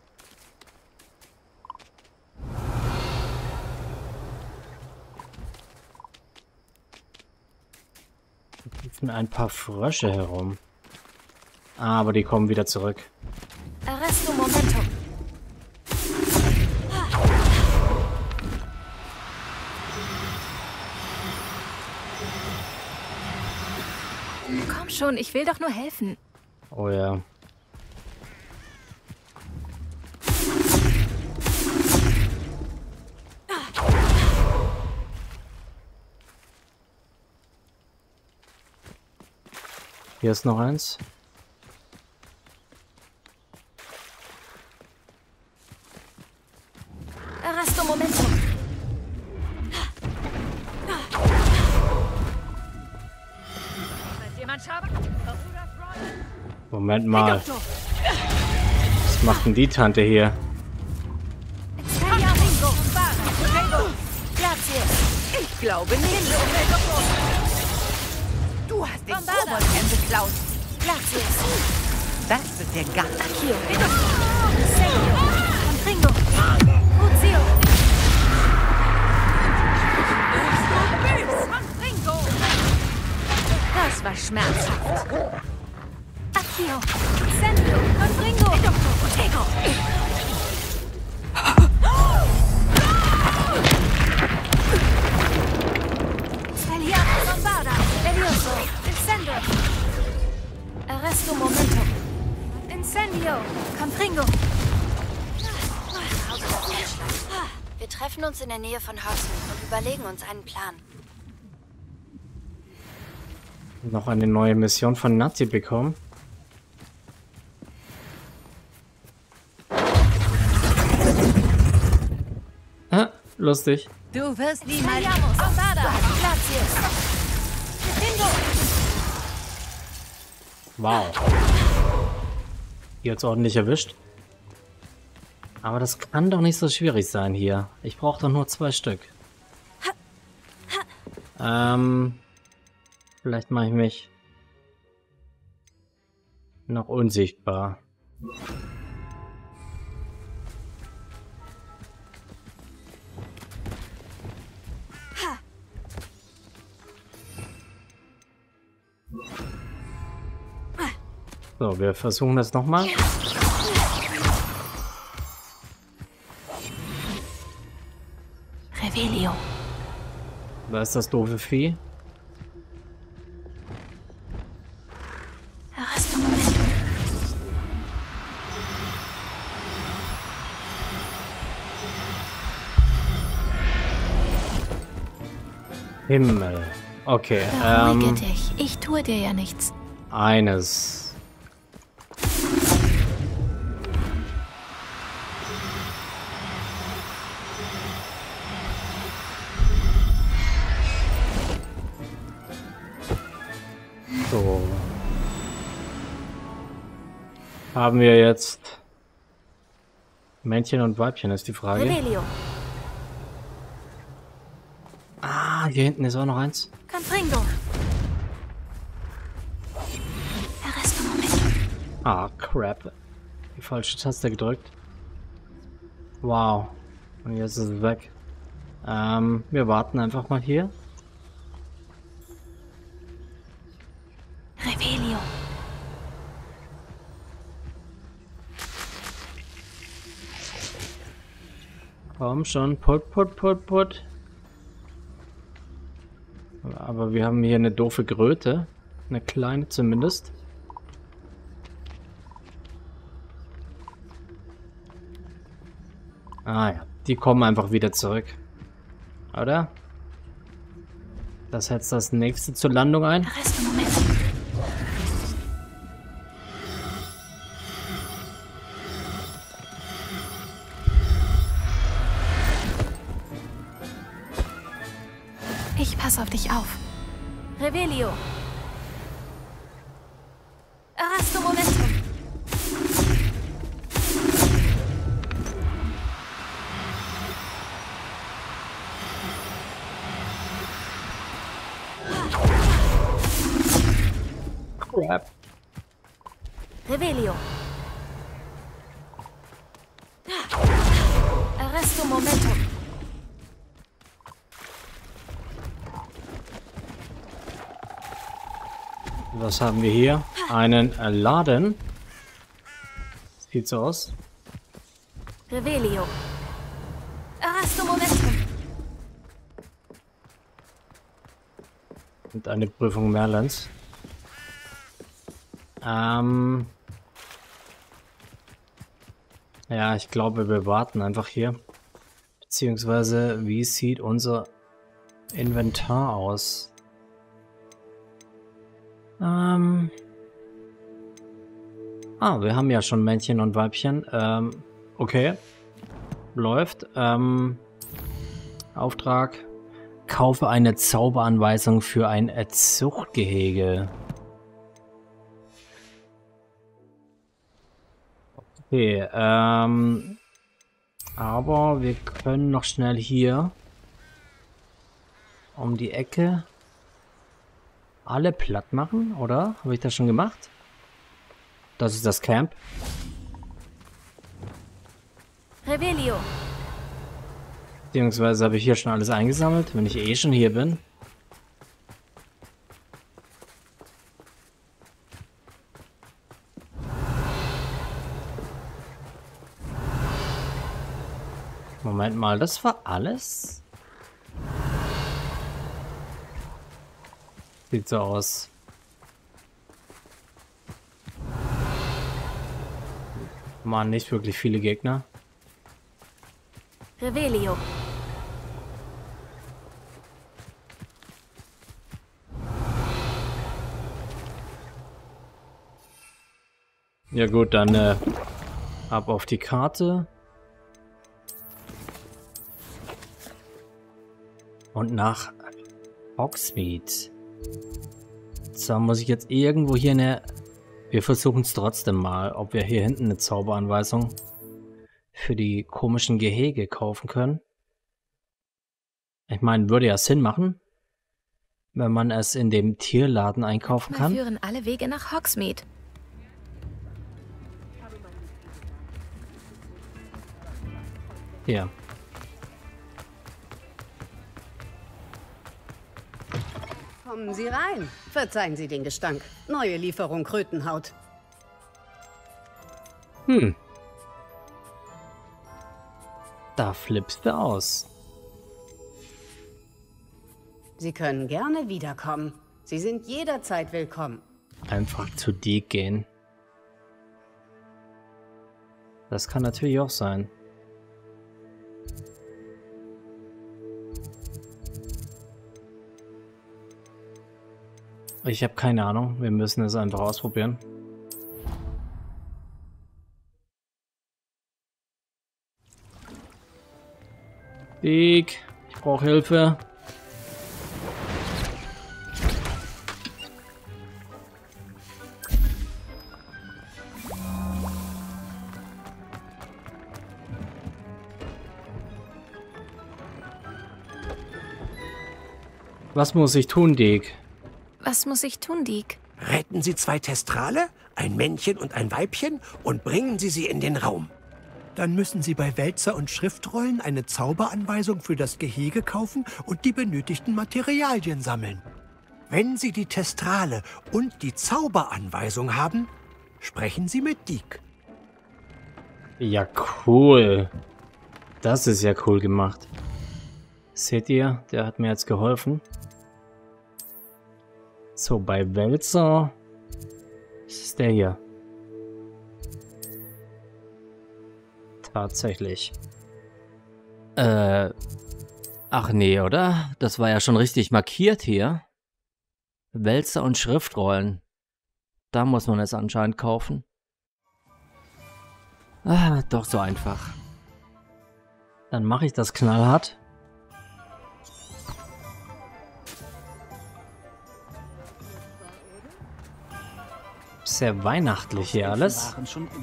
Da liefen ein paar Frösche herum. Aber die kommen wieder zurück. Arasto Momentum. Komm schon, ich will doch nur helfen. Oh ja. Hier ist noch eins. Arasto Momentum. Moment mal. Was macht denn die Tante hier? Ich glaube nicht. Du hast den Koboldhelm geklaut. Das wird dir gar nicht. Accio. Segno. Confringo. Uzio. Confringo. Das war schmerzhaft. Accio. Sendo. Confringo. Tego. Celiato Bombarda. Levioso. Descendo. Arresto Momentum. Incendio. Confringo. Wir treffen uns in der Nähe von Hudson und überlegen uns einen Plan. Noch eine neue Mission von Nazi bekommen. Ah, lustig. Du wirst niemals... Vediamos. Bombarda. Glacius. Confringo. Wow. Hier hat's ordentlich erwischt. Aber das kann doch nicht so schwierig sein hier. Ich brauche doch nur zwei Stück. Ähm... Vielleicht mache ich mich noch unsichtbar. So, wir versuchen das nochmal. Revelio. Da ist das doofe Vieh. Himmel. Okay, Beruhige ähm... dich. Ich tue dir ja nichts. Eines. So. Haben wir jetzt Männchen und Weibchen, ist die Frage. Revelio. Ah, hier hinten ist auch noch eins. Confringo. Arresto Momentum. Ah, crap. Die falsche Taste gedrückt. Wow. Und jetzt ist es weg. Ähm, wir warten einfach mal hier. Revelio. Komm schon, put, put, put, put. Aber wir haben hier eine doofe Kröte. Eine kleine zumindest. Ah ja, die kommen einfach wieder zurück. Oder? Das setzt das nächste zur Landung ein. Arresto Momentum. Ich passe auf dich auf. Revelio. Arresto Momentum. Crap. Revelio. Arresto Momentum. Was haben wir hier? Einen äh, Laden. Sieht so aus. Revelio. Arresto Momentum. Und eine Prüfung Merlins. Ähm. Ja, ich glaube, wir warten einfach hier. Beziehungsweise, wie sieht unser Inventar aus? Ähm. Ah, wir haben ja schon Männchen und Weibchen. Ähm, okay. Läuft. Ähm. Auftrag. Kaufe eine Zauberanweisung für ein Zuchtgehege. Okay, ähm. Aber wir können noch schnell hier um die Ecke alle platt machen, oder? Habe ich das schon gemacht? Das ist das Camp. Revelio. Beziehungsweise habe ich hier schon alles eingesammelt, wenn ich eh schon hier bin. Moment mal, das war alles? Sieht so aus. Waren nicht wirklich viele Gegner. Revelio. Ja gut, dann äh, ab auf die Karte. Und nach Hogsmeade. So, muss ich jetzt irgendwo hier eine... Wir versuchen es trotzdem mal, ob wir hier hinten eine Zauberanweisung für die komischen Gehege kaufen können. Ich meine, würde ja Sinn machen, wenn man es in dem Tierladen einkaufen kann. Wir führen alle Wege nach Hogsmeade. Hier. Kommen Sie rein. Verzeihen Sie den Gestank. Neue Lieferung Krötenhaut. Hm. Da flippst du aus. Sie können gerne wiederkommen. Sie sind jederzeit willkommen. Einfach zu Deke gehen. Das kann natürlich auch sein. Ich habe keine Ahnung. Wir müssen es einfach ausprobieren. Dick, ich brauche Hilfe. Was muss ich tun, Dick? Was muss ich tun, Dick? Retten Sie zwei Testrale, ein Männchen und ein Weibchen, und bringen Sie sie in den Raum. Dann müssen Sie bei Wälzer und Schriftrollen eine Zauberanweisung für das Gehege kaufen und die benötigten Materialien sammeln. Wenn Sie die Testrale und die Zauberanweisung haben, sprechen Sie mit Dick. Ja, cool. Das ist ja cool gemacht. Seht ihr, der hat mir jetzt geholfen. So, bei Wälzer ist der hier. Tatsächlich. Äh, ach nee, oder? Das war ja schon richtig markiert hier. Wälzer und Schriftrollen. Da muss man es anscheinend kaufen. Ah, doch so einfach. Dann mache ich das knallhart. Sehr weihnachtlich hier alles.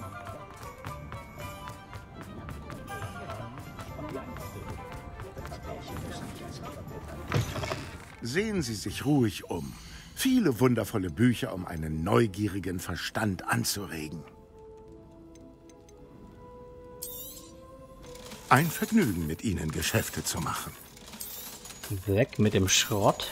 Sehen Sie sich ruhig um. Viele wundervolle Bücher, um einen neugierigen Verstand anzuregen. Ein Vergnügen, mit Ihnen Geschäfte zu machen. Weg mit dem Schrott.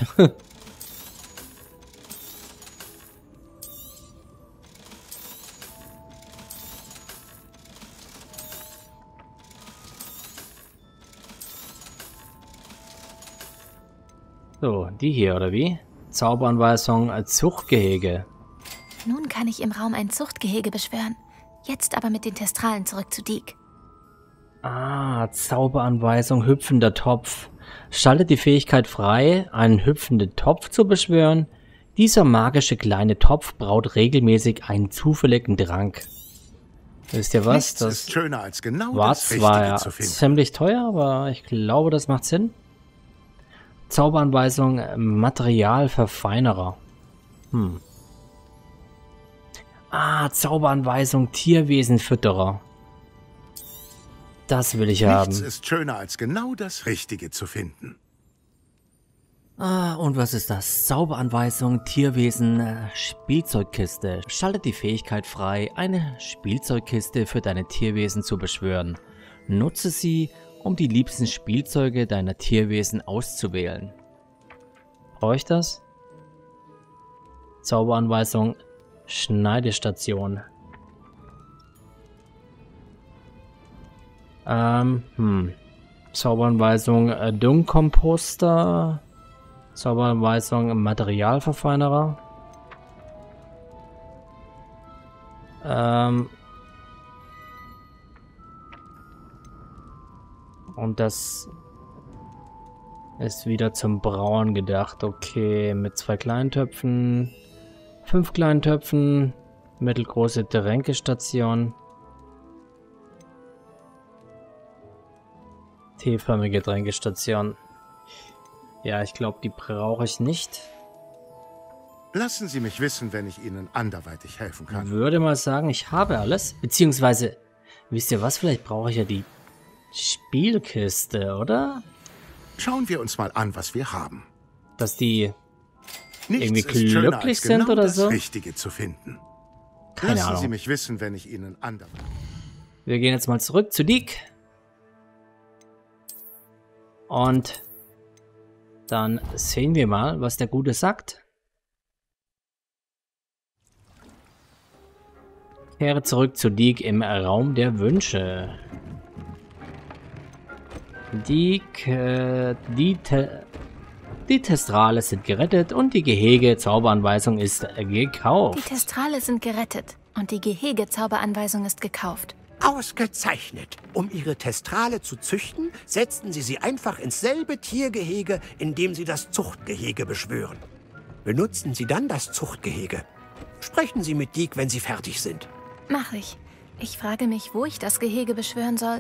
So, die hier, oder wie? Zauberanweisung als Zuchtgehege. Nun kann ich im Raum ein Zuchtgehege beschwören. Jetzt aber mit den Testralen zurück zu Dick. Ah, Zauberanweisung hüpfender Topf. Schaltet die Fähigkeit frei, einen hüpfenden Topf zu beschwören. Dieser magische kleine Topf braut regelmäßig einen zufälligen Trank. Wisst ihr was? Nichts Das ist schöner als genau war das zwar Richtige ja zu finden. ziemlich teuer, aber ich glaube, das macht Sinn. Zauberanweisung Materialverfeinerer. Hm. Ah, Zauberanweisung Tierwesenfütterer. Das will ich haben. Nichts ist schöner als genau das Richtige zu finden. Ah, und was ist das? Zauberanweisung, Tierwesen, äh, Spielzeugkiste. Schaltet die Fähigkeit frei, eine Spielzeugkiste für deine Tierwesen zu beschwören. Nutze sie, um die liebsten Spielzeuge deiner Tierwesen auszuwählen. Brauche ich das? Zauberanweisung Schneidestation. Ähm, hm. Zauberanweisung äh, Dungkomposter. Zauberanweisung Materialverfeinerer. Ähm. Und das ist wieder zum Brauen gedacht. Okay, mit zwei kleinen Töpfen, fünf kleinen Töpfen, mittelgroße Tränkestation, T-förmige Tränkestation. Ja, ich glaube, die brauche ich nicht. Lassen Sie mich wissen, wenn ich Ihnen anderweitig helfen kann. Ich würde mal sagen, ich habe alles. Beziehungsweise, wisst ihr was, vielleicht brauche ich ja die Spielkiste, oder? Schauen wir uns mal an, was wir haben. Dass die Nichts irgendwie ist schöner, glücklich als sind genau oder das so? Richtige zu finden. Keine Lassen Ahnung. Sie mich wissen, wenn ich Ihnen anderweitig... Wir gehen jetzt mal zurück zu Dick. Und dann sehen wir mal, was der Gute sagt. Kehre zurück zu Dick im Raum der Wünsche. Dick, äh, die, Te die Testrale sind gerettet und die Gehege-Zauberanweisung ist äh, gekauft. Die Testrale sind gerettet und die Gehege-Zauberanweisung ist gekauft. Ausgezeichnet. Um Ihre Testrale zu züchten, setzen Sie sie einfach ins selbe Tiergehege, in dem Sie das Zuchtgehege beschwören. Benutzen Sie dann das Zuchtgehege. Sprechen Sie mit Deke, wenn Sie fertig sind. Mach ich. Ich frage mich, wo ich das Gehege beschwören soll.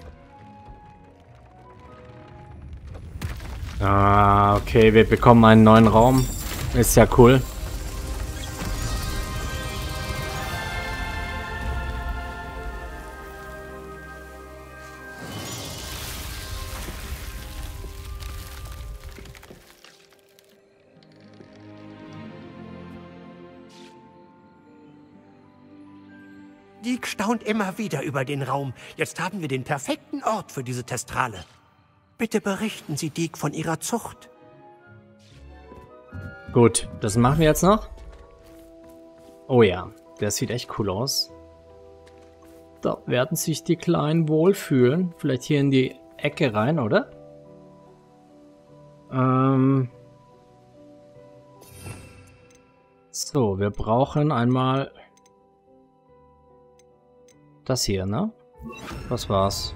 Ah, okay, wir bekommen einen neuen Raum. Ist ja cool. Deke staunt immer wieder über den Raum. Jetzt haben wir den perfekten Ort für diese Testrale. Bitte berichten Sie Deke von Ihrer Zucht. Gut, das machen wir jetzt noch. Oh ja, der sieht echt cool aus. Da werden sich die Kleinen wohlfühlen. Vielleicht hier in die Ecke rein, oder? Ähm... So, wir brauchen einmal das hier, ne? Das war's.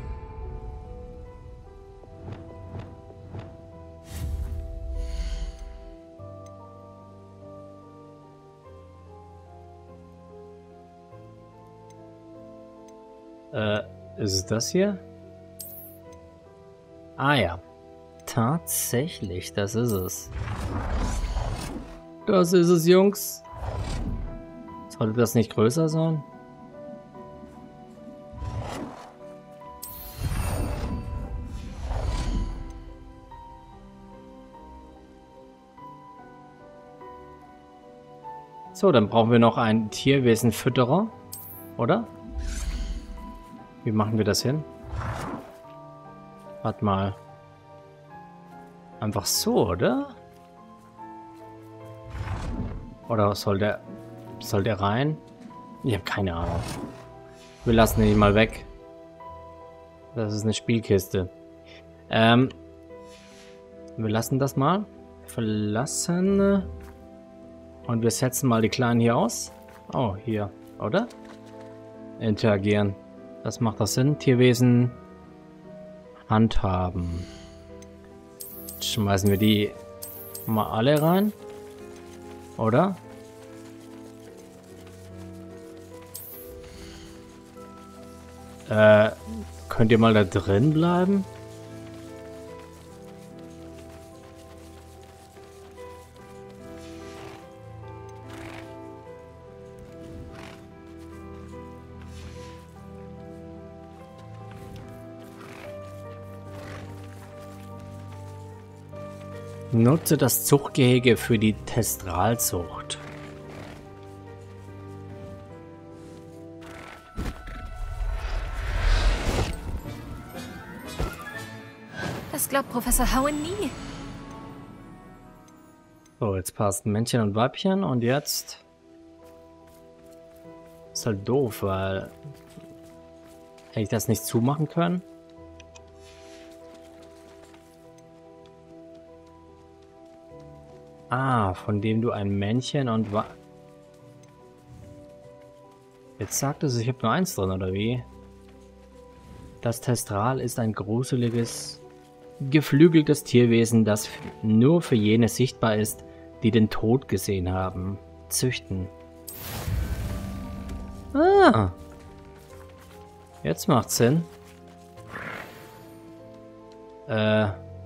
Äh, ist es das hier? Ah ja. Tatsächlich, das ist es. Das ist es, Jungs. Sollte das nicht größer sein? So, dann brauchen wir noch einen Tierwesenfütterer, oder? Wie machen wir das hin? Warte mal. Einfach so, oder? Oder soll der... Soll der rein? Ich habe keine Ahnung. Wir lassen ihn mal weg. Das ist eine Spielkiste. Ähm... Wir lassen das mal. Verlassen... Und wir setzen mal die Kleinen hier aus. Oh, hier, oder? Interagieren. Das macht das Sinn. Tierwesen handhaben. Jetzt schmeißen wir die mal alle rein. Oder? Äh, könnt ihr mal da drin bleiben? Nutze das Zuchtgehege für die Testralzucht. Das glaubt Professor Howen nie. So, jetzt passt Männchen und Weibchen und jetzt... Ist halt doof, weil... Hätte ich das nicht zumachen können? Ah, von dem du ein Männchen und wa... Jetzt sagt es, ich habe nur eins drin, oder wie? Das Testral ist ein gruseliges, geflügeltes Tierwesen, das nur für jene sichtbar ist, die den Tod gesehen haben. Züchten. Ah. Jetzt macht's Sinn. Äh.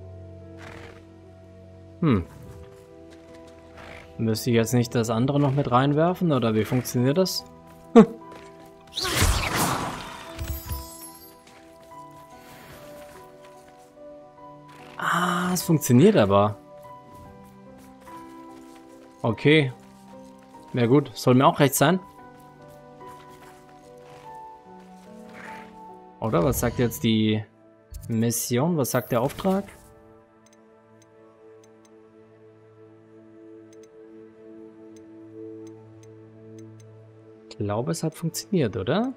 Hm. Müsste ich jetzt nicht das andere noch mit reinwerfen, oder wie funktioniert das? Hm. Ah, es funktioniert aber. Okay. Na gut, soll mir auch recht sein. Oder was sagt jetzt die Mission? Was sagt der Auftrag? Ich glaube, es hat funktioniert, oder?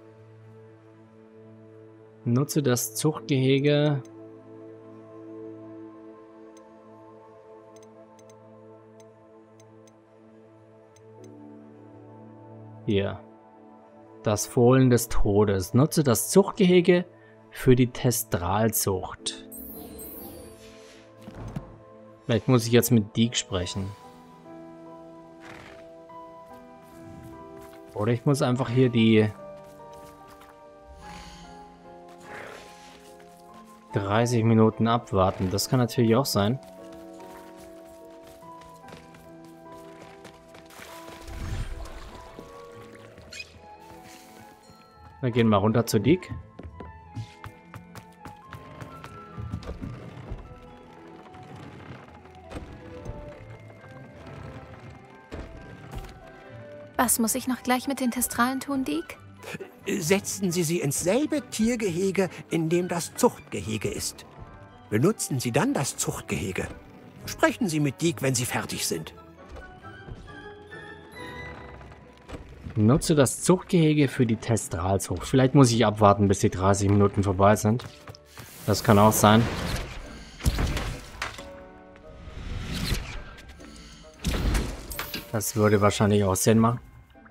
Nutze das Zuchtgehege. Hier. Das Fohlen des Todes. Nutze das Zuchtgehege für die Testralzucht. Vielleicht muss ich jetzt mit Deke sprechen. Oder ich muss einfach hier die dreißig Minuten abwarten. Das kann natürlich auch sein. Wir gehen mal runter zu Dick. Was muss ich noch gleich mit den Testralen tun, Dick? Setzen Sie sie ins selbe Tiergehege, in dem das Zuchtgehege ist. Benutzen Sie dann das Zuchtgehege. Sprechen Sie mit Dick, wenn Sie fertig sind. Nutze das Zuchtgehege für die Testralzucht. Vielleicht muss ich abwarten, bis die dreißig Minuten vorbei sind. Das kann auch sein. Das würde wahrscheinlich auch Sinn machen.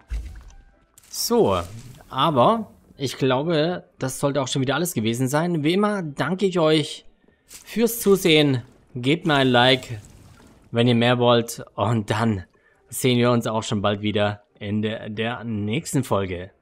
So, aber ich glaube, das sollte auch schon wieder alles gewesen sein. Wie immer danke ich euch fürs Zusehen. Gebt mir ein Like, wenn ihr mehr wollt. Und dann sehen wir uns auch schon bald wieder in der, der nächsten Folge.